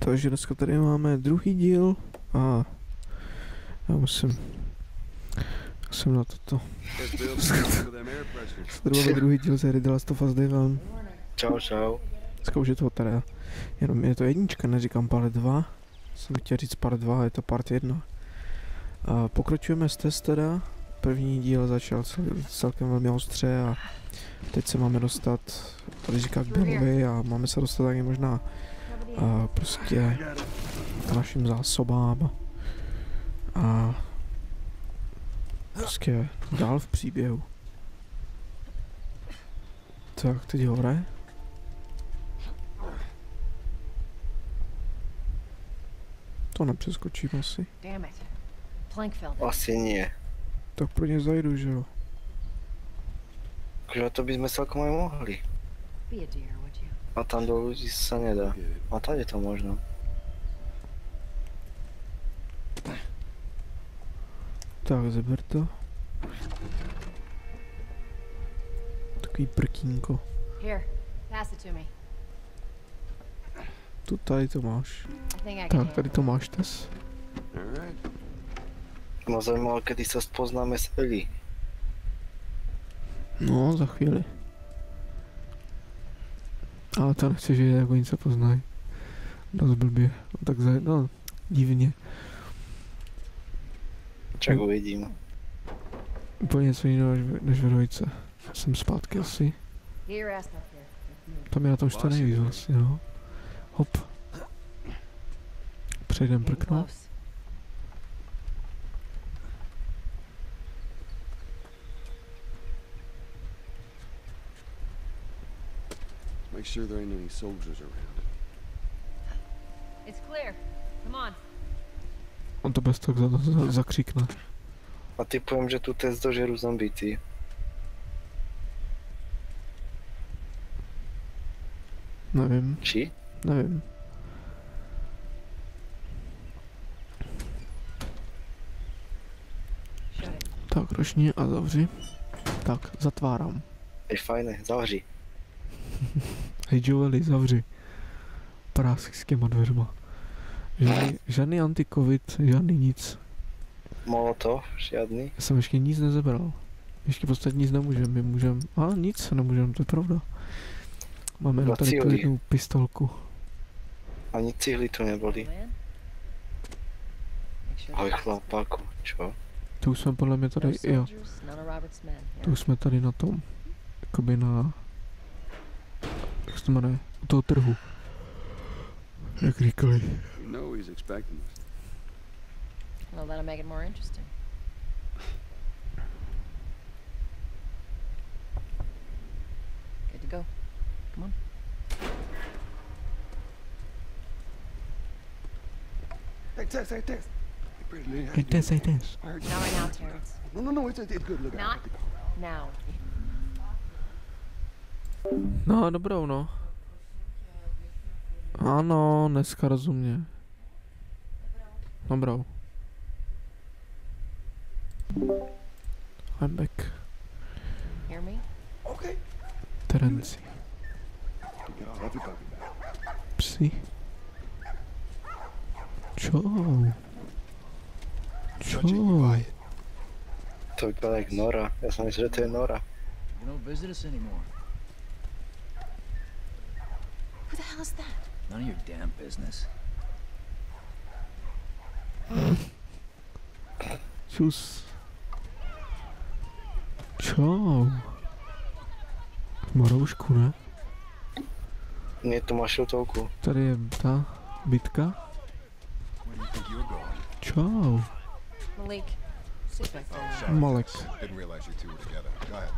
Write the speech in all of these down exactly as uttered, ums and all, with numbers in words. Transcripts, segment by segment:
Takže dneska tady máme druhý díl a já musím, musím na toto. Sledujeme druhý díl z hry The Last of Us Day One. Čau, čau. Dneska už je to teda, jenom je to jednička, neříkám part dva. Jsem chtěl říct part dva, je to part jedna. A pokračujeme s test teda. První díl začal cel, celkem velmi ostře a teď se máme dostat, tady říká k Billovi a máme se dostat taky možná a prostě k našim zásobám a prostě dál v příběhu. Tak, teď hore. To nepřeskočím asi. Asi nie. Tak pro ně zajdu, že jo? Takže to by sme celkom aj mohli. A tam do ľudí sa nedá. A tady je to možno. Tak, zeber to. Takový prkínko. Tu tady to máš. Tak, tady to máš, Tess. No zajímavé, kedy sa spoznáme s Ellie. No, za chvíli. Ale to nechci, že jako nic se poznají. Dost blbě. No, tak za, no, divně. Čak uvidím. Úplně něco jiného než, než v dvojce. Jsem zpátky asi. Tam je na tom ještě nejvíc vlastně, no. Hop. Přejdem prknout. Make sure there ain't any soldiers around. It's clear. Come on. On to bez tak za, za, zakřikne. A typujem, že tu test dožeru zombíci. Nevím. Či? Nevím. Tak, rošni a zavři. Tak, zatvárám. Je fajné, zavři. Hej Joeli, zavři. Prásk s těma dveřma. Žádný, žádný anti-covid, žádný nic. Molotov, žiadny. Já jsem ještě nic nezebral. Ještě v podstatě nic nemůžem, my můžem, ale nic nemůžem, to je pravda. Máme na tady tu jednu pistolku. Ani cihly tu neboli. Ahoj chlapáku, čo? To už jsme podle mě tady, jo. To už jsme tady na tom, jakoby na, jak se to jmenuje, u toho trhu. Jak říkali. No, he's expecting us. Well, that'll make it more interesting. Good to go. Come on. Hey, Tess, hey, Tess. Hej, Tess, hej, Tess. I heard you. Not right now, Terrence. No, no, no, it's, it's good. Look, Not now. No, dobrou, no. Ano, dneska rozumně. Dobrou. I'm back. Hear me? Okay. Terenci. Get all everybody back. Psi. Čau. Čau. To vypadá jak Nora. Ja som myslel, že to je Nora. You don't visit us anymore. Who the hell is that? None of your damn business. Čus. Čau. Má roušku, ne? Nie, tu máš šiltovku. Tady je ta bitka. Where do you think you're going? Čau. Malik. Sit back there. Sorry, Malek. Tess. Didn't realize you two were together. Go ahead.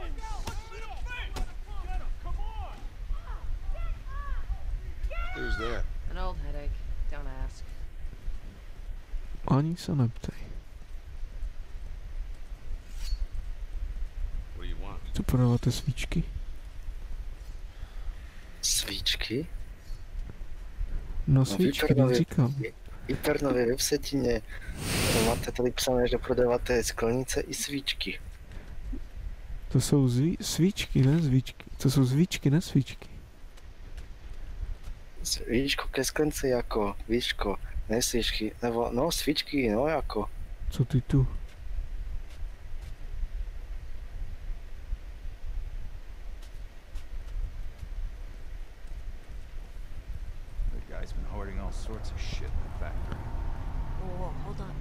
Who's that? An old headache. Don't ask. Ani se neptej. What do you want? Tu prodáváte svíčky? Svíčky? No svíčky, vypadá- teď říkám. Hypernovej websetine máte tady psané, že prodáváte sklenice i svíčky. To jsou zví, svíčky, ne zvíčky. To jsou zvíčky, ne svíčky. Víčko ke sklence jako, víčko, ne svíčky, nebo no svíčky, no jako. Co ty tu? The guy's been hoarding all sorts of shit in the factory. Whoa, whoa, hold on.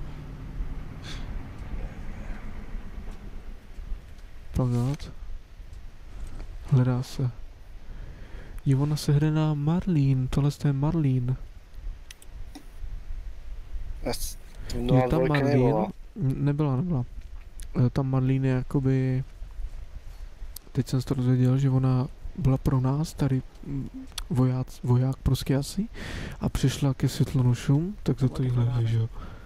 Plagát. Hledá se. Je ona se hledá Marlene, tohle je Marlene. No Je a tam dvojka Marlene? nebyla. Nebyla, nebyla. E, Tam Marlene je jakoby... Teď jsem se to dozvěděl, že ona byla pro nás tady mm, voják, voják prostě asi a přišla ke světlonošům, tak za to jí hledali, že jo.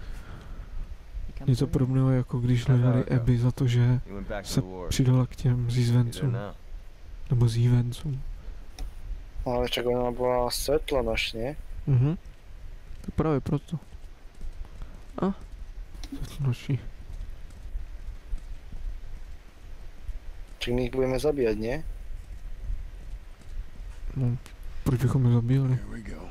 Něco podobného jako když hledali Abby za to, že You went back to se the war. přidala k těm You there zízvencům, now. nebo zívencům. No, ale čak ona byla světlonoš, ne? Mhm. To právě proto. A? Světlonoší. Čak my jich budeme zabíjat, ne? No, proč bychom je zabíjeli? Here we go.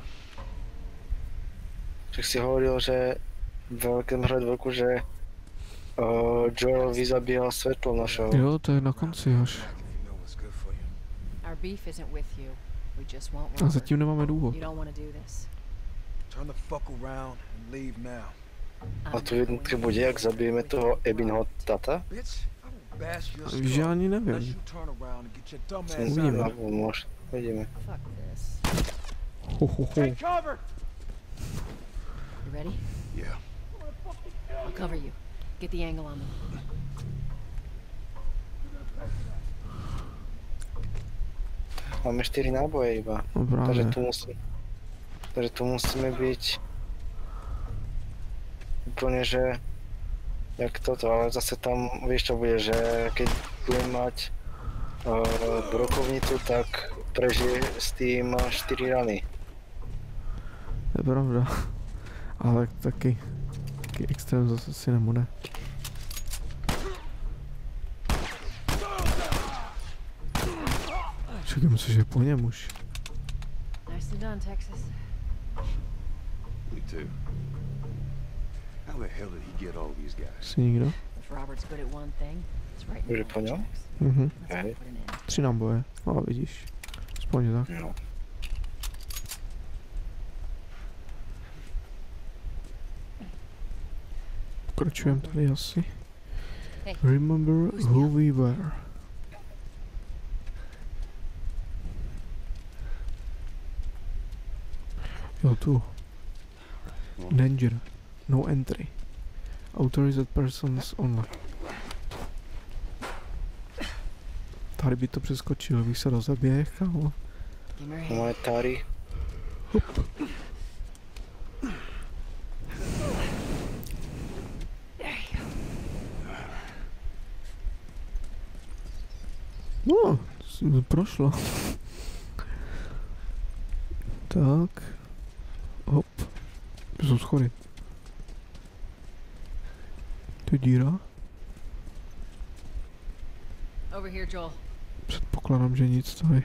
Čak si hovoril, že v velkém hradvelku, že uh, Joel vyzabíjal světlonošov. Jo, to je na konci až. If you know what's good for you. Our beef isn't with you. We just want A Robert. zatím nemáme důvod. You don't want to do this. Turn the fuck around and leave now. A tu jednotku bude, jak zabijeme toho Ebinho tata? Bitch, I will bash your Že skull ani unless nevím. you turn around and get your dumb ass Uvidíme. out of here. Možná, uvidíme. Fuck this. Ho, ho, ho. Take cover! You ready? Yeah. I'll cover you. Get the angle on them. Máme čtyři náboje iba. No Takže právě. tu musí, takže tu musíme být úplně, že jak toto, ale zase tam, víš čo bude, že keď budeme mať uh, brokovnicu, tak prežije s tým čtyři rany. To je pravda. Ale taky, taky extrém zase si nebude. Čekám se, že je po něm už. Nicely done, Texas. Me too. How the hell did he get all these guys? Jsi nikdo? If Robert's good at one thing, it's right Bude in the po něm? contracts. Mhm. Let's Hej. put an end. Tři náboje. No vidíš. Aspoň tak. No. Pokračujeme tady asi. Hey, Remember who's who Neil? we were. Jo, tu. Danger. No entry. Authorized persons only. Tady by to přeskočil, bych se rozeběh, kámo. give me your hand. Moje Tari. No, s- prošlo. Tak. Hop. To jsou schody. To je díra. Over here, Joel. Předpokládám, že nic tady.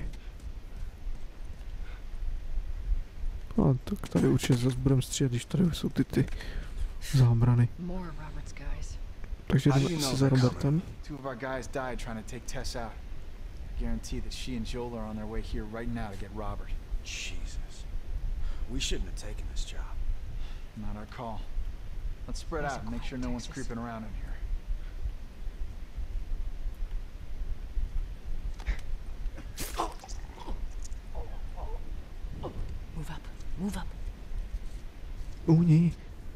A tak tady určitě zase budeme střílet, když tady jsou ty ty zábrany. More of Robert's guys. Takže How do jdeme you asi know za they're Robertem. Two of our guys died trying to take Tess out. I guarantee that she and Joel are on their way here right now to get Robert. Jesus. We shouldn't have taken this job. Not our call. Let's spread Nice out and and make sure quiet, no one's Texas. creeping around in here. Move up. Move up. U ní.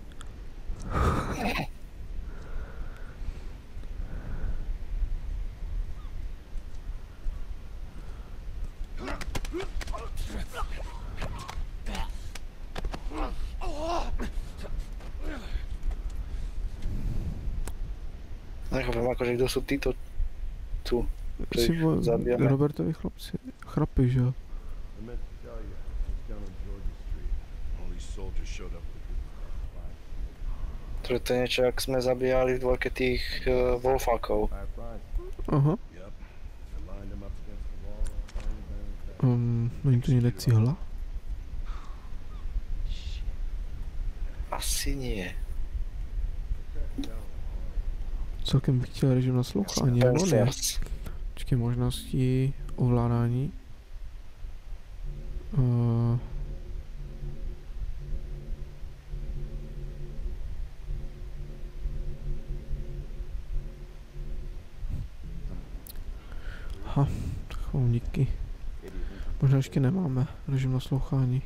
Nechápem, akože kdo sú títo tu. To Si ich vo, zabijeme. Robertovi chlapci. Chrapy, že jo? I meant to tell you, I was down on Georgia Street. All these soldiers showed up with To je to niečo, jak sme zabíjali v dvojke tých uh, Wolfákov. Fireflies. Aha. Yep. I lined them up against the wall. and bang, bang, bang. Um, není to někde cihla? Asi nie. Celkem bych chtěl režim naslouchání, nebo ne? Sensors. Počkej, možnosti ovládání. Uh, Aha, tak vám díky. Možná ještě nemáme režim naslouchání.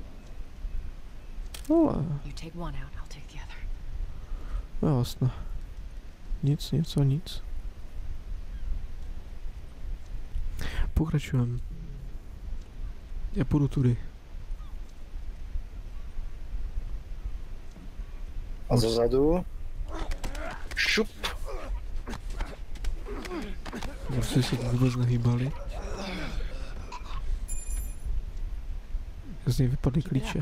Ale, You take one out, I'll take the other. no jasné. Nic, něco, nic. Pokračujeme. Já půjdu tudy. A zozadu? Šup. Prostě se vůbec nehýbali. Z něj vypadly klíče.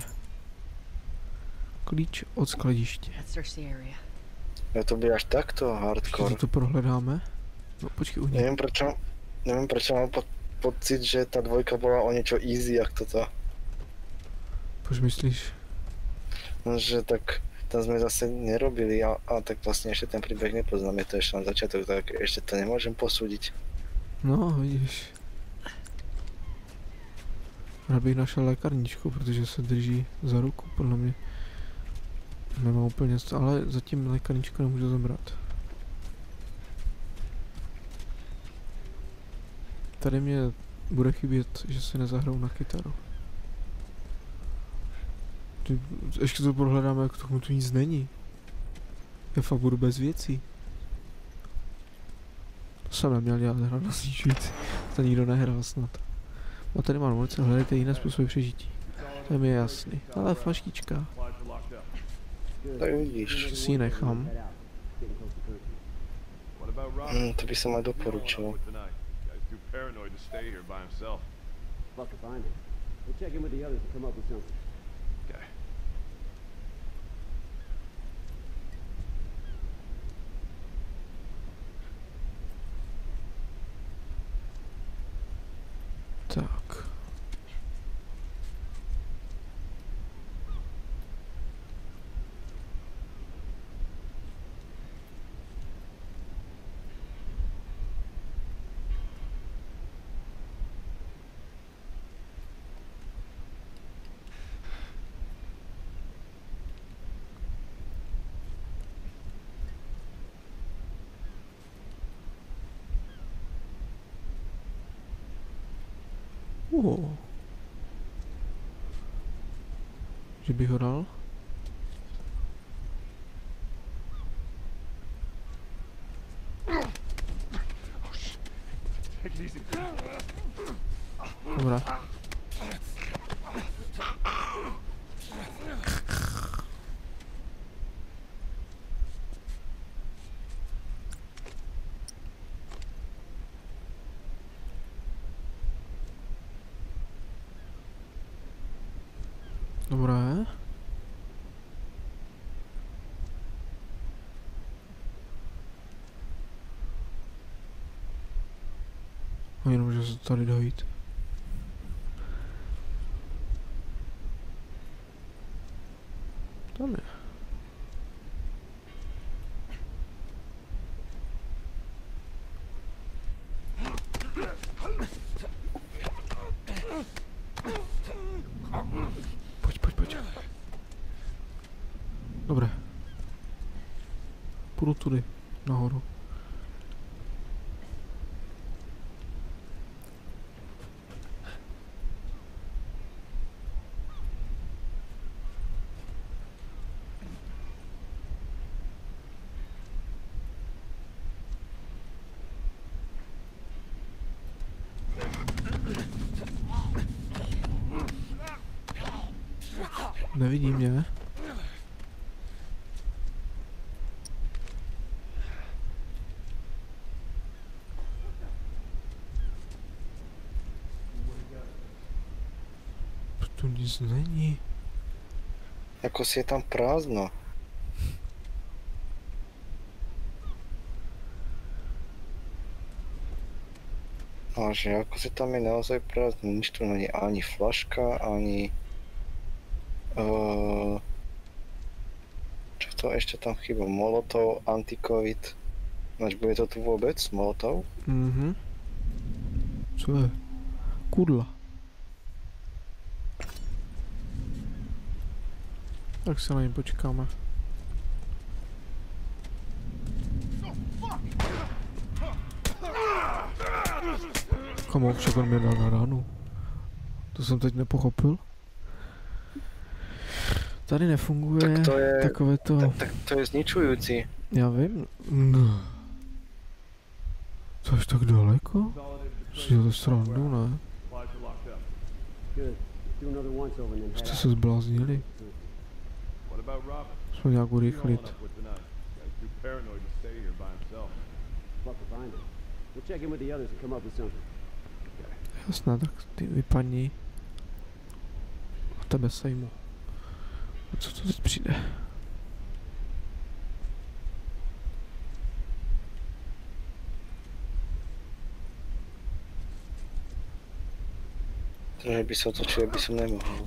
Klíč od skladiště. Let's search the area. Jo, to by až takto Počkej, hardcore. že to prohledáme. No počkej, u něj. Neviem prečo, neviem prečo mám po, pocit, že tá dvojka bola o niečo easy, jak toto. Proč myslíš? No, že tak tam sme zase nerobili a, a tak vlastne ešte ten príbeh nepoznám, je to ešte na začiatok, tak ešte to nemôžem posúdiť. No, vidíš. Rád bych našel lékárničku, protože se drží za ruku, podle mě. Nemá úplně, st- ale zatím lékárnička nemůže zabrat. Tady mě bude chybět, že si nezahrou na kytaru. Ty, ještě to prohledáme, jak tomu tu nic není. Já fakt budu bez věcí. To jsem neměl dělat, hrát na snižující. To nikdo nehrál snad. A tady mám munice, hledejte jiné způsoby přežití. To je mi jasný. Ale flaštička. Tak vidíš, Si ji nechám. hm, to by som aj doporučil. Too paranoid to stay here by himself. Fuck if I know. We'll check in with the others and come up with something. Okay. Tak. Oh. Že bych ho dal? Dobrá. Dobré. A jenom, že se tady dojít. Tam je. Pojď, pojď, pojď. Dobré. Půjdu tudy, nahoru. Nevidí mě. Tu nic není. Ako si je tam prázdno. A že ako si tam je naozaj prázdno, nič tu není ani flaška, ani uh, to ešte tam chýba molotov, anti-covid. Nač bude to tu vôbec, molotov? Mhm. Co je? Kudla. Tak se na něj počkáme. Kamo, však on mě dal na ránu. To jsem teď nepochopil. Tady nefunguje Tak to je, takové to... tak, tak to je zničujúci. Já vím. No. To až tak daleko? Si to srandu, ne? Good. Do another once over and then head Jste out. se zbláznili. What about Robin? Jsme nějak urychlit. With tonight. Guy's too paranoid to stay here by himself. Fuck to find him. We'll check in with the others and come up with something. Jasné, tak ty vypadni. A tebe sejmu. A co to teď přijde? Takže by sa otočil, by som nemohol.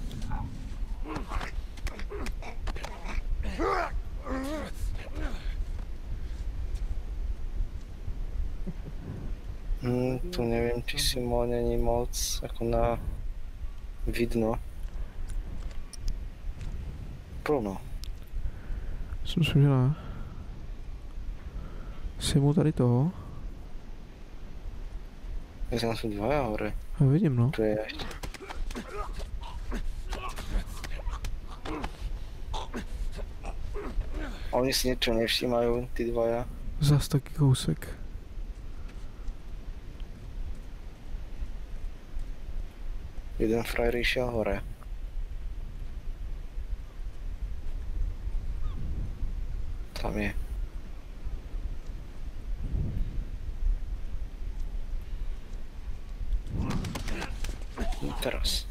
Hmm, tu neviem, či si mo není moc ako na vidno. Plno. Jsem si že ne. Sejmu tady toho. Ja som sú dvaja hore. A vidím, no. Tu je ešte. A oni si niečo nevšímajú, tí dvaja. Zas taky kousek. Jeden frajer išiel hore. Tam je. No teraz.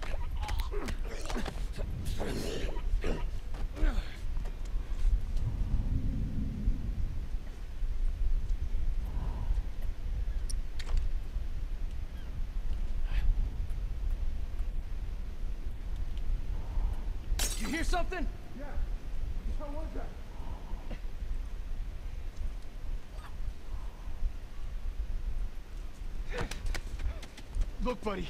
You hear something? Look, buddy.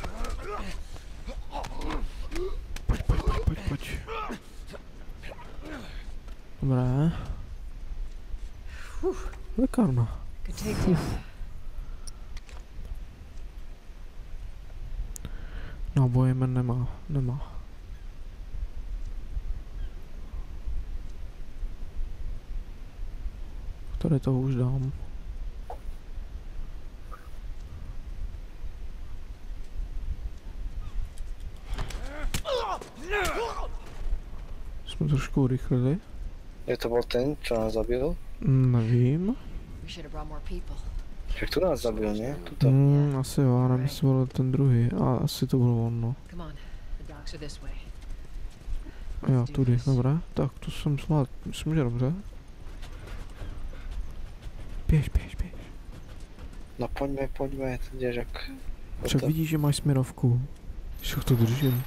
Pojď, pojď, pojď, pojď, pojď. Dobré. Lékárna. Could take two. No, bojemen nemá, nemá. Tady to už dám. Jsme trošku urychlili. Je to bol ten, čo nás zabil? Nevím. We should have brought more people. Však tu nás zabil, nie? Tuto. Hmm, asi jo, nevím, jestli byl ten druhý. A asi to byl on, no. Come on. The docks are this way. Jo, tudy, dobré. Tak, to jsem zvlád, myslím, že dobře. Běž, běž, běž. No poďme, poďme, to ideš jak... Však vidíš, že máš směrovku. Však to držím.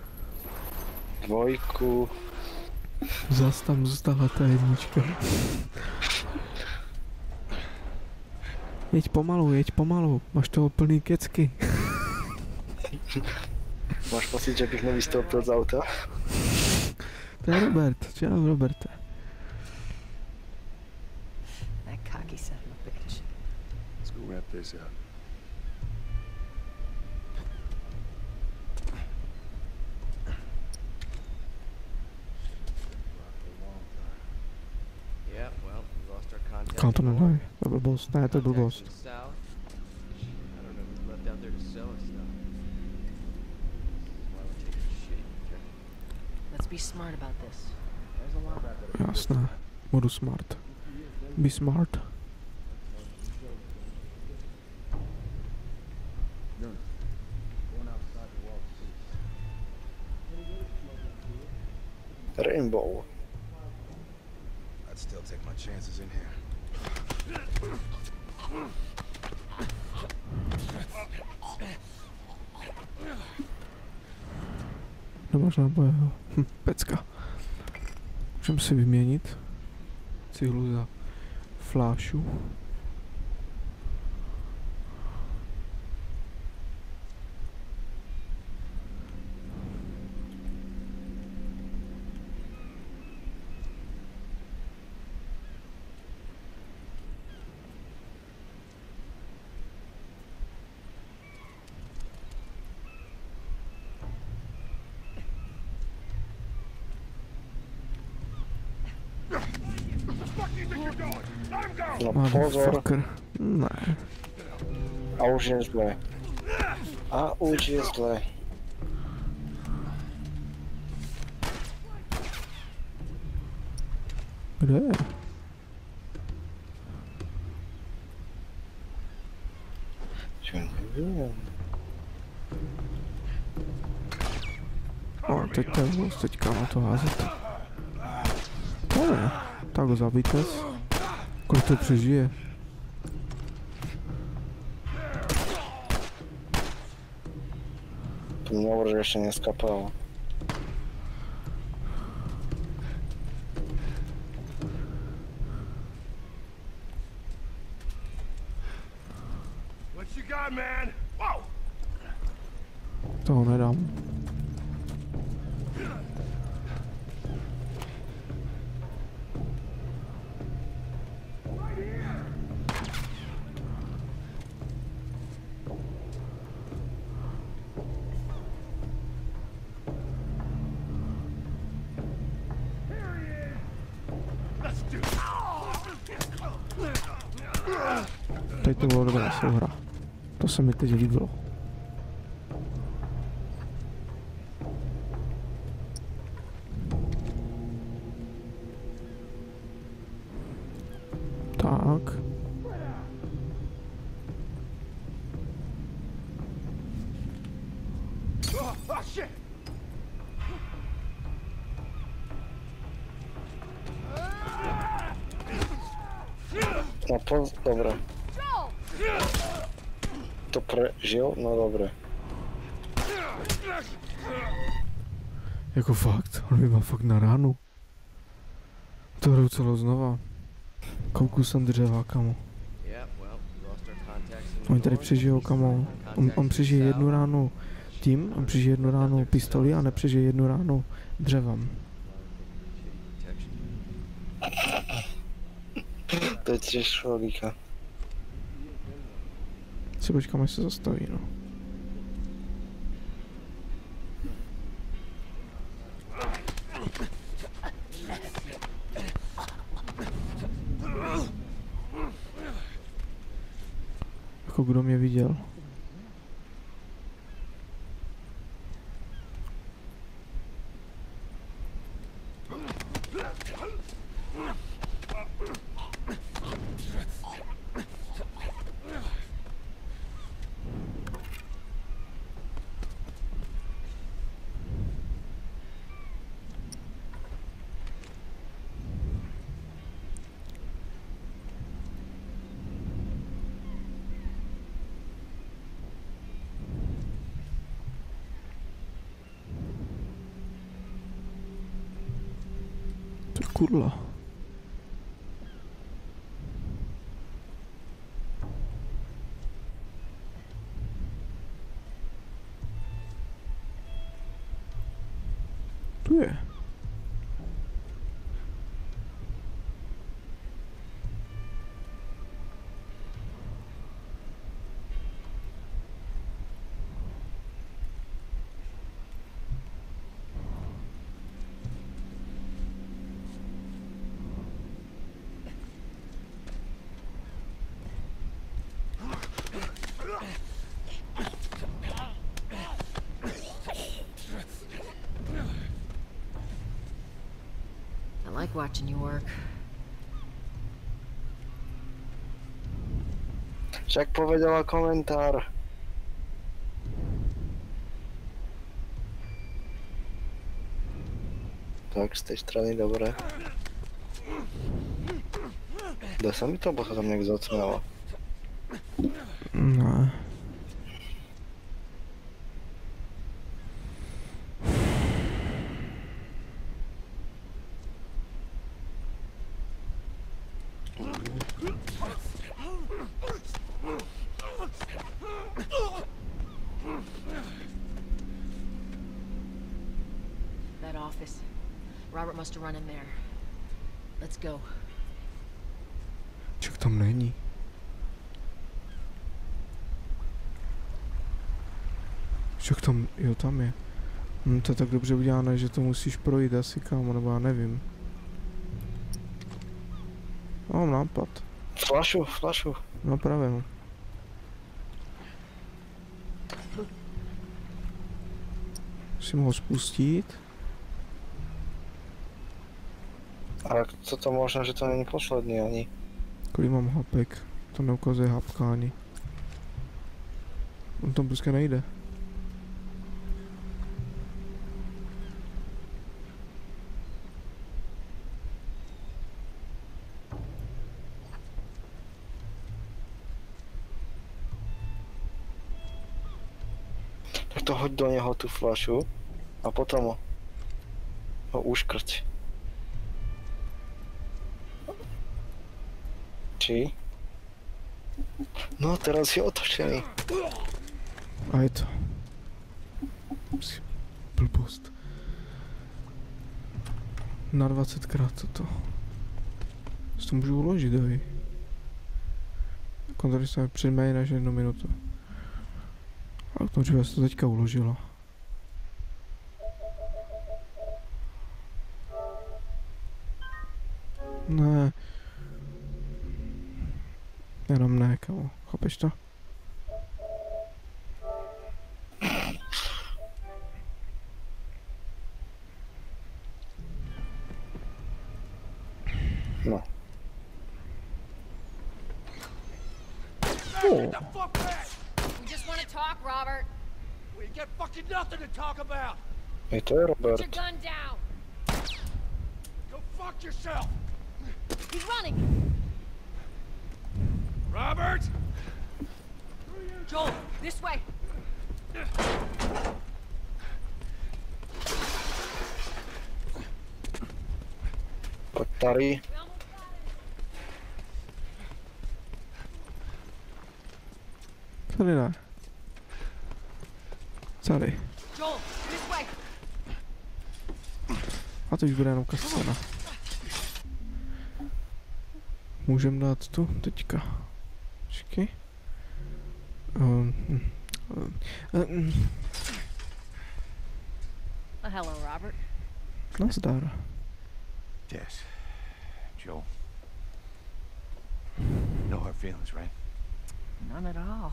Dvojku. Zas tam zůstala ta jednička. Jeď pomalu, jeď pomalu. Máš toho plný kecky. Máš pocit, že bych nevystoupil z auta? To je Robert. Čau, Roberte. That cocky son of a bitch. Let's go wrap this up. Yeah, well, we lost our contact. Kam to before. nedají? To je blbost. Ne, to je Contacts blbost. in the south. I don't know who's left out there to sell us stuff. This is why we're taking shit. Okay? Let's be smart about this. There's a lot. Jasné. Budu smart. Be smart. Rainbow. I'd still take my chances in here. Nemáš náboje, jo. Hm, pecka. Můžeme si vyměnit cihlu za flášu. No pozor, Motherfucker. Ne. a už je zle. A už je zle. Kde je? Čo nevím. O, teď to je, teďka na to házet. To ne. Tak ho zabijte. Kolik to přežije? To mě hovorí, že ještě neskapalo. What you got, man? Whoa! Toho nedám. Teď to bylo dobrá souhra. To se mi teď líbilo. Tak. Oh, shit! No poz... Dobre. To prežil? No dobre. Jako fakt, on mi má fakt na ránu. To hraju celou znova. Kouknu jsem dřeva, kamo. Yeah, well, we lost our contacts in the Oni tady north. přežijou, kamo. On, on přežije jednu ránu tím, on přežije jednu ránu pistolí a nepřežije jednu ránu dřevem. To je tiež logika. Si počkám, až se zastaví, no. Jako kdo mě viděl? To kurla. Tu je. I like watching you work. Však povedala komentár. Tak, z tej strany dobre. Dá sa mi to, bo sa tam nejak zacmela. Ne. That office. Robert must have run in there. Let's go. Však tam není. Však tam, jo, tam je. Hm, to je tak dobře udělané, že to musíš projít asi, kámo, nebo já nevím. Mám nápad. Flašu, flašu. No právě, no. Musím ho spustit. Ale co to možno, že to není poslední ani. Kolik mám hapek? To neukazuje hapka ani. On tam prostě nejde. Tak to hoď do něho tu flašu a potom ho, ho uškrť. Či? No teraz je otočený. A je to. Psi, blbost. Na dvacetkrát toto. Si to můžu uložit, hej. Kontroly se před méně než jednu minutu. Ale to, že se to teďka uložilo. Ne. Jenom ne, kámo. Chápeš to? No. Oh. We just want to talk, Robert. We get fucking nothing to talk about. I to je Put Robert. your gun down. Go fuck yourself. He's running. Robert! Joel, this way. Pojď tady. Tady ne. Tady. Joel, this way. A to už bude jenom kascena. Můžem dát tu teďka. Počkej. Um, um, um. Oh, hello, Robert. Nazdar. Tess. Joel. No hard feelings, right? None at all.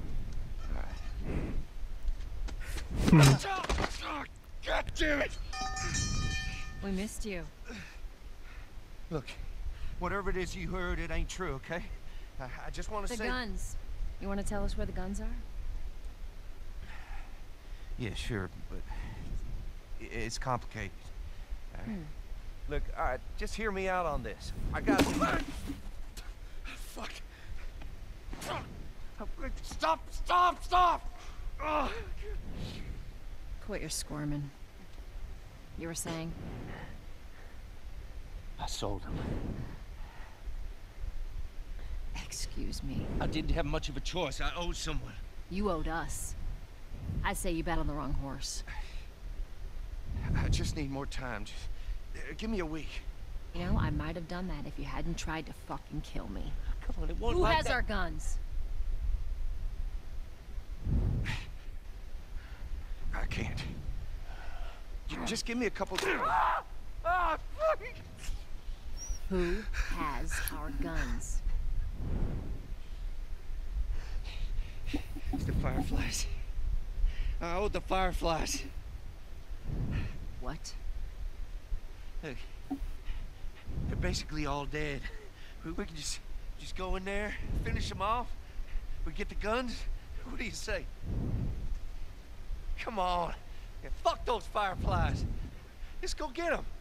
God damn it! We missed you. Look, whatever it is you heard, it ain't true, okay? I, I just want to The say... guns. You want to tell us where the guns are? Yeah, sure, but i- it's complicated. All right. Hmm. Look, all right, just hear me out on this. I got... Fuck. Stop, stop, stop! Ugh. Quit your squirming. You were saying? I sold him. Excuse me. I didn't have much of a choice. I owed someone. You owed us. I'd say you bet on the wrong horse. I just need more time. Just uh, give me a week. You know, I might have done that if you hadn't tried to fucking kill me. Come on, it won't Who like has that. our guns? I can't. You just give me a couple. Ah, fuck. Who has our guns? It's the Fireflies. I owed the Fireflies. What? Look, they're basically all dead. We, we can just, just go in there, finish them off. We get the guns. What do you say? Come on. Yeah, fuck those Fireflies. Just go get them.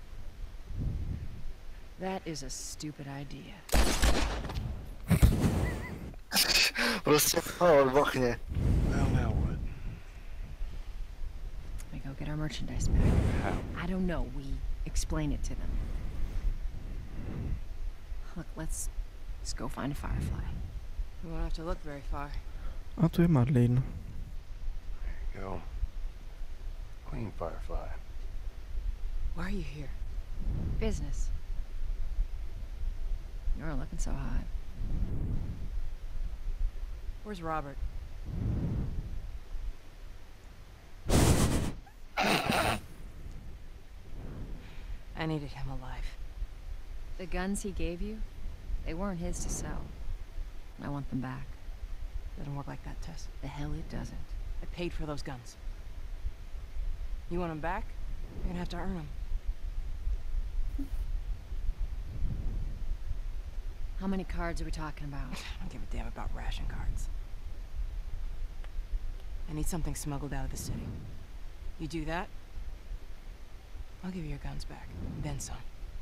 That is a stupid idea. Prostě ho odbochně. Well, now what? We go get our merchandise back. How? I don't know. We explain it to them. Look, let's just go find a firefly. We won't have to look very far. A tu je Madeleine. There you go. Clean firefly. Why are you here? Business. You're looking so hot. Where's Robert? I needed him alive. The guns he gave you, they weren't his to sell. I want them back. Doesn't work like that, Tess. The hell it doesn't. I paid for those guns. You want them back? You're gonna have to earn them. How many cards are we talking about? I don't give a damn about ration cards. I need something smuggled out of the city. You do that, I'll give you your guns back. Then some.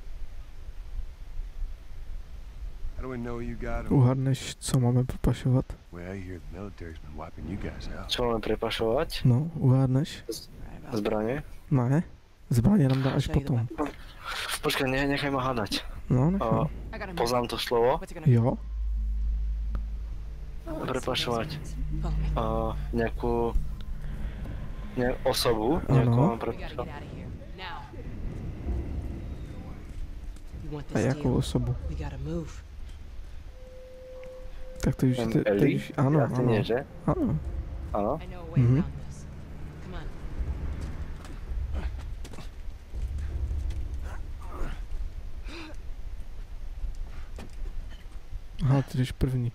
How do we know you got him? Uhadneš, co máme propašovat? Well, I hear the military's been wiping you guys out. Co máme prepašovať? No, uhádneš? Zbraně? Ne, zbraně nám dá I'll až show you the potom. weapon. Počkej, ne, nechaj ma hádať. No, Uh, nechám. I got a poznám to slovo. What's it gonna Jo? Prepašovať Follow me. uh, nejakú ne, osobu. Ano. Nejakú mám We gotta get prepašovať. out of here. Now. You want A this jakou deal? osobu? We gotta move. Tak to už, Ten te, teď Ellie? už, ano, Asi ano, nie, že? ano. Áno. I know a way Mhm. around this. Come on. Aha, ty jdeš první.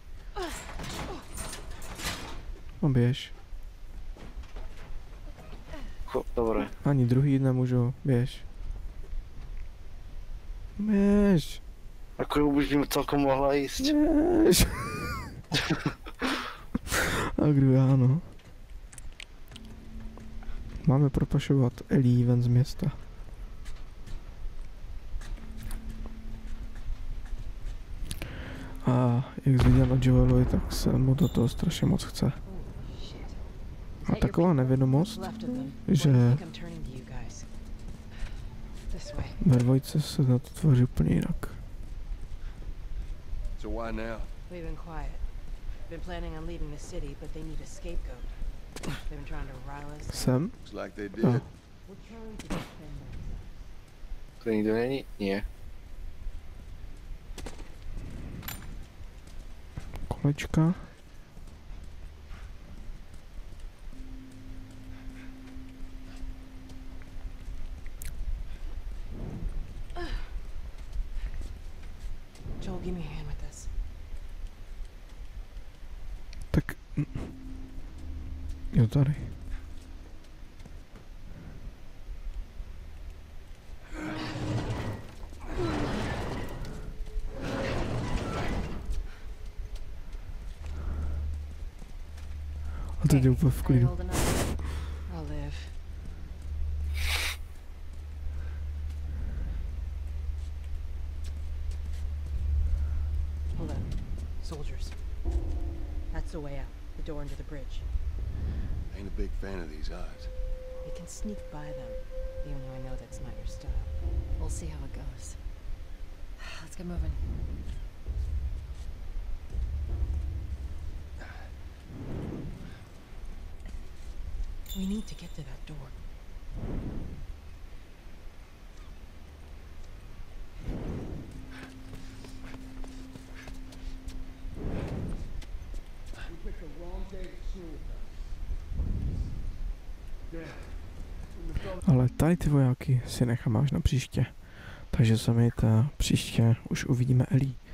No běž. Cho, dobre. Ani druhý nemůžu, běž. Běž. Ako už by celkom mohla ísť. Běž. A kdo já, no. Máme propašovat Ellie ven z města. A jak jsi viděl na Joelovi, tak se mu do toho strašně moc chce. A taková nevědomost, Left of them. že Well, I think I'm turning to you guys. This way. ve dvojce se na to tvoří úplně jinak. So why now? We've been quiet. Been planning on leaving the city, but they need a scapegoat. They've been trying to rile us. Sem? Looks like they did. Oh. We're trying to defend ourselves. To nikdo není? Nie. Kolečka. Joel, give me a hand with this. Tak... Jo, tady. A teď je úplně v Are you klidu. holding up? I'll live. Hold on. Soldiers. That's the way out. The door into the bridge. Ain't a big fan of these odds. We can sneak by them, even though I know that's not your style. We'll see how it goes. Let's get moving. We need to get to that door. Ale tady ty vojáky si nechám až na příště. Takže se mějte, příště už uvidíme Ellie.